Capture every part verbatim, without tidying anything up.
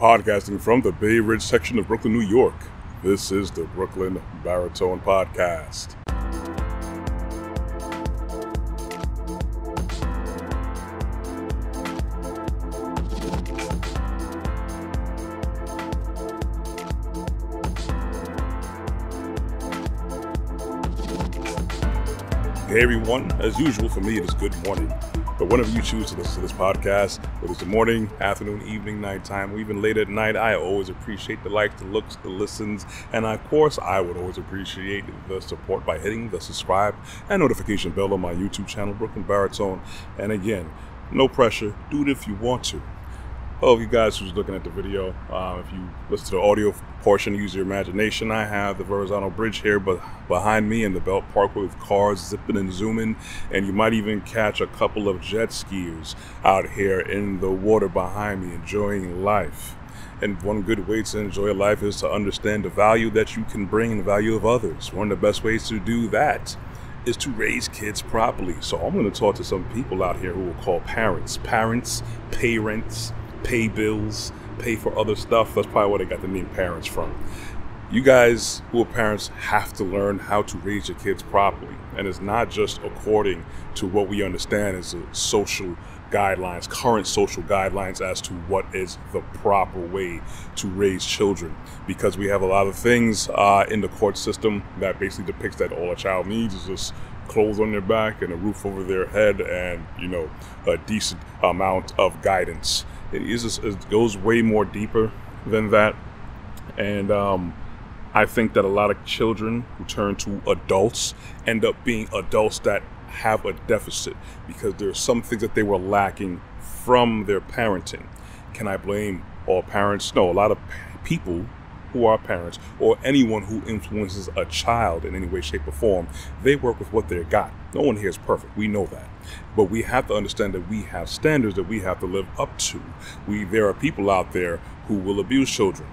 Podcasting from the Bay Ridge section of Brooklyn, New York. This is the Brooklyn Baritone Podcast. Hey everyone, as usual for me it is good morning. But whenever you choose to listen to this podcast, whether it's the morning, afternoon, evening, nighttime, or even late at night, I always appreciate the likes, the looks, the listens, and of course, I would always appreciate the support by hitting the subscribe and notification bell on my YouTube channel, Brooklyn Baritone. And again, no pressure, do it if you want to. Oh, you guys who's looking at the video, uh, if you listen to the audio portion, use your imagination. I have the Verrazano Bridge here but behind me in the Belt Parkway with cars zipping and zooming, and you might even catch a couple of jet skiers out here in the water behind me enjoying life. And one good way to enjoy life is to understand the value that you can bring and the value of others. One of the best ways to do that is to raise kids properly. So I'm going to talk to some people out here who will call parents. Parents, parents, pay bills, pay for other stuff. That's probably where they got the name parents from. You guys who are parents have to learn how to raise your kids properly. And it's not just according to what we understand as a social guidelines, current social guidelines as to what is the proper way to raise children. Because we have a lot of things uh, in the court system that basically depicts that all a child needs is just clothes on their back and a roof over their head and, you know, a decent amount of guidance. It is just, it goes way more deeper than that. And um, I think that a lot of children who turn to adults end up being adults that have a deficit because there are some things that they were lacking from their parenting. Can I blame all parents? No, a lot of people who are parents or anyone who influences a child in any way, shape, or form, they work with what they got. No one here is perfect. We know that. But we have to understand that we have standards that we have to live up to. We There are people out there who will abuse children.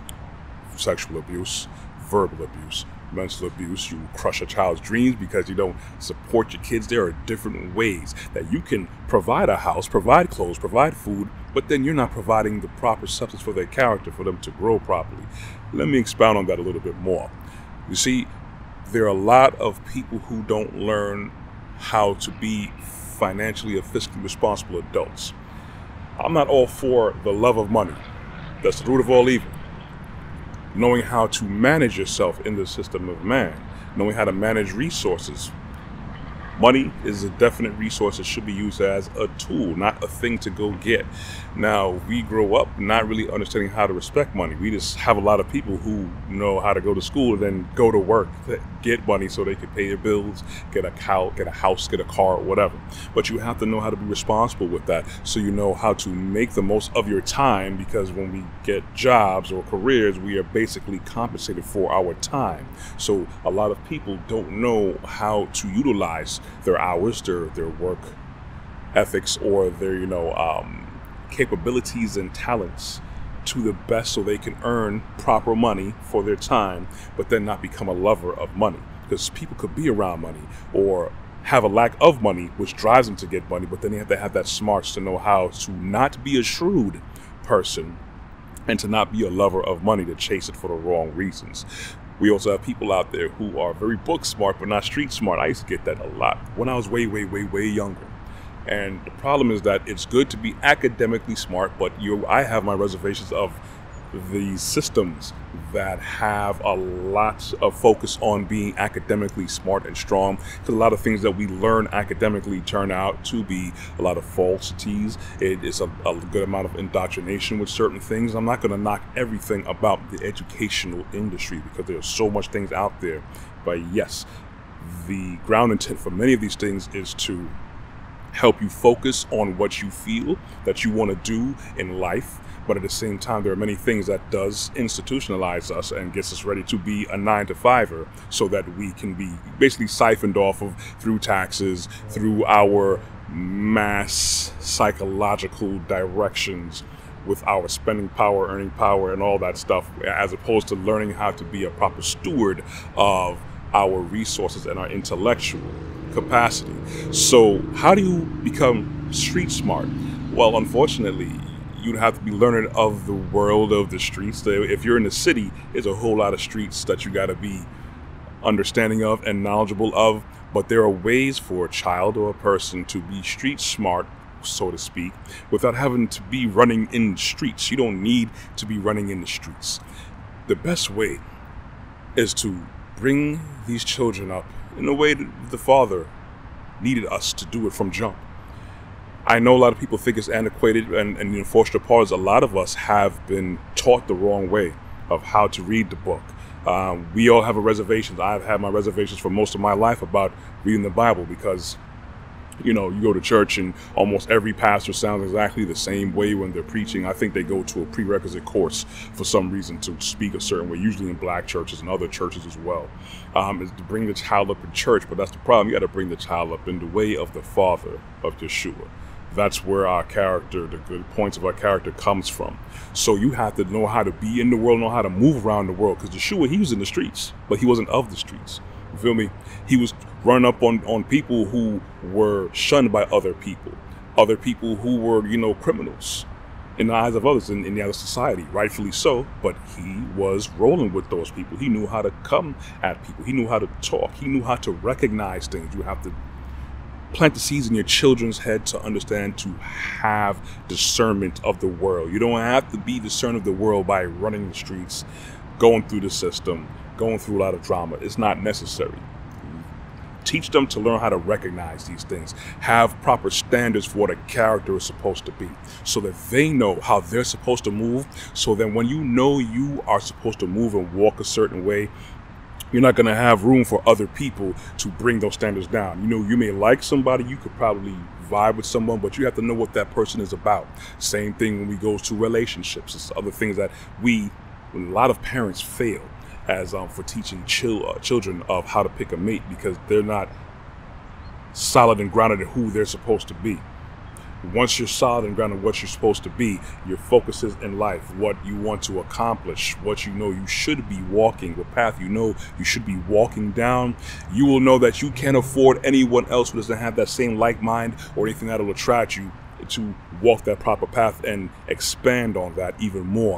Sexual abuse, verbal abuse, mental abuse. You crush a child's dreams because you don't support your kids. There are different ways that you can provide a house, provide clothes, provide food, but then you're not providing the proper substance for their character for them to grow properly. Let me expound on that a little bit more. You see, there are a lot of people who don't learn how to be financially or fiscally responsible adults. I'm not all for the love of money. That's the root of all evil. Knowing how to manage yourself in the system of man, knowing how to manage resources. Money is a definite resource that should be used as a tool, not a thing to go get. Now, we grow up not really understanding how to respect money. We just have a lot of people who know how to go to school and then go to work, get money so they can pay their bills, get a cow, get a house, get a car, whatever. But you have to know how to be responsible with that so you know how to make the most of your time, because when we get jobs or careers, we are basically compensated for our time. So a lot of people don't know how to utilize their hours, their their work ethics, or their you know um, capabilities and talents to the best, so they can earn proper money for their time, but then not become a lover of money. Because people could be around money or have a lack of money, which drives them to get money, but then they have to have that smarts to know how to not be a shrewd person and to not be a lover of money to chase it for the wrong reasons. We also have people out there who are very book smart, but not street smart. I used to get that a lot when I was way, way, way, way younger. And the problem is that it's good to be academically smart, but you, I have my reservations of the systems that have a lot of focus on being academically smart and strong, because a lot of things that we learn academically turn out to be a lot of falsities. It is a, a good amount of indoctrination with certain things. I'm not going to knock everything about the educational industry because there's so much things out there, but yes, the ground intent for many of these things is to help you focus on what you feel that you want to do in life. But at the same time, there are many things that does institutionalize us and gets us ready to be a nine to fiver, so that we can be basically siphoned off of through taxes, through our mass psychological directions with our spending power, earning power, and all that stuff, as opposed to learning how to be a proper steward of our resources and our intellectual capacity. So how do you become street smart? Well, unfortunately, you'd have to be learned of the world of the streets. So if you're in the city, there's a whole lot of streets that you got to be understanding of and knowledgeable of. But there are ways for a child or a person to be street smart, so to speak, without having to be running in the streets. You don't need to be running in the streets. The best way is to bring these children up in the way that the Father needed us to do it from jump. I know a lot of people think it's antiquated, and, and you know, foster parts, a lot of us have been taught the wrong way of how to read the book. Um, we all have a reservations. I've had my reservations for most of my life about reading the Bible because, you know, you go to church and almost every pastor sounds exactly the same way when they're preaching. I think they go to a prerequisite course for some reason to speak a certain way, usually in black churches and other churches as well, um, is to bring the child up in church. But that's the problem. You got to bring the child up in the way of the Father, of Yeshua. That's where our character, the good points of our character comes from. So you have to know how to be in the world, know how to move around the world. Because Yeshua, he was in the streets, but he wasn't of the streets. You feel me? He was running up on, on people who were shunned by other people. Other people who were, you know, criminals in the eyes of others in, in the other society, rightfully so. But he was rolling with those people. He knew how to come at people. He knew how to talk. He knew how to recognize things. You have to plant the seeds in your children's head to understand, to have discernment of the world. You don't have to be discerned of the world by running the streets, going through the system, going through a lot of drama. It's not necessary. Teach them to learn how to recognize these things. Have proper standards for what a character is supposed to be, so that they know how they're supposed to move. So then when you know you are supposed to move and walk a certain way, you're not going to have room for other people to bring those standards down. You know, you may like somebody, you could probably vibe with someone, but you have to know what that person is about. Same thing when we go to relationships. It's other things that we, a lot of parents fail as um, for teaching chil uh, children of how to pick a mate, because they're not solid and grounded in who they're supposed to be. Once you're solid and grounded in what you're supposed to be, your focuses in life, what you want to accomplish, what you know you should be walking, the path you know you should be walking down, you will know that you can't afford anyone else who doesn't have that same like mind or anything that will attract you to walk that proper path and expand on that even more.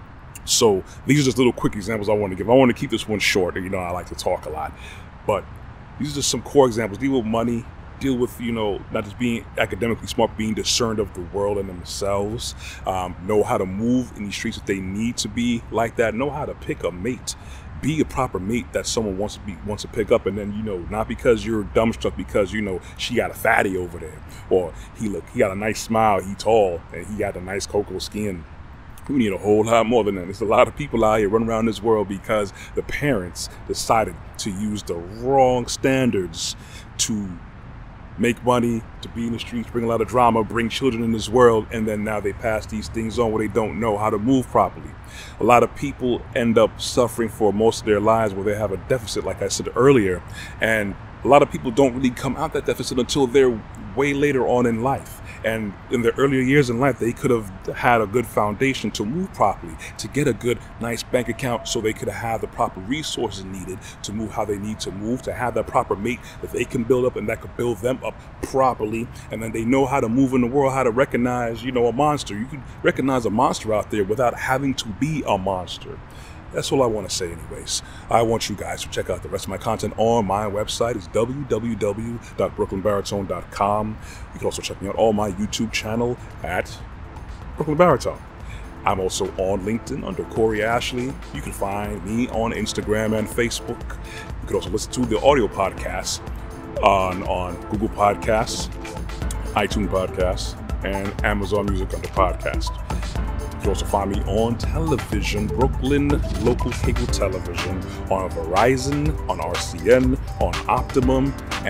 So these are just little quick examples I want to give. I want to keep this one short. You know, I like to talk a lot, but these are just some core examples. Deal with money. Deal with, you know, not just being academically smart, being discerned of the world and themselves. Um, know how to move in these streets if they need to be like that. Know how to pick a mate. Be a proper mate that someone wants to be wants to pick up, and then, you know, not because you're dumbstruck because, you know, she got a fatty over there, or he look he got a nice smile, he tall, and he got a nice cocoa skin. We need a whole lot more than that. There's a lot of people out here running around this world because the parents decided to use the wrong standards to make money, to be in the streets, bring a lot of drama, bring children in this world, and then now they pass these things on where they don't know how to move properly. A lot of people end up suffering for most of their lives where they have a deficit, like I said earlier, and a lot of people don't really come out that deficit until they're way later on in life. And in their earlier years in life, they could have had a good foundation to move properly, to get a good, nice bank account so they could have the proper resources needed to move how they need to move, to have that proper mate that they can build up and that could build them up properly. And then they know how to move in the world, how to recognize, you know, a monster. You can recognize a monster out there without having to be a monster. That's all I want to say anyways. I want you guys to check out the rest of my content on my website. It's w w w dot brooklyn baritone dot com. You can also check me out on my YouTube channel at Brooklyn Baritone. I'm also on LinkedIn under Corey Ashley. You can find me on Instagram and Facebook. You can also listen to the audio podcasts on, on Google Podcasts, iTunes Podcasts, and Amazon Music under Podcast. You can also find me on television, Brooklyn local cable television, on Verizon, on R C N, on Optimum,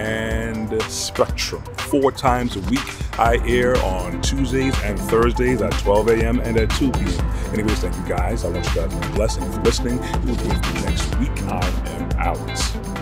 and Spectrum. Four times a week, I air on Tuesdays and Thursdays at twelve a m and at two p m Anyways, thank you guys. I want you guys to be blessed and for listening. We'll be with you next week. I am out.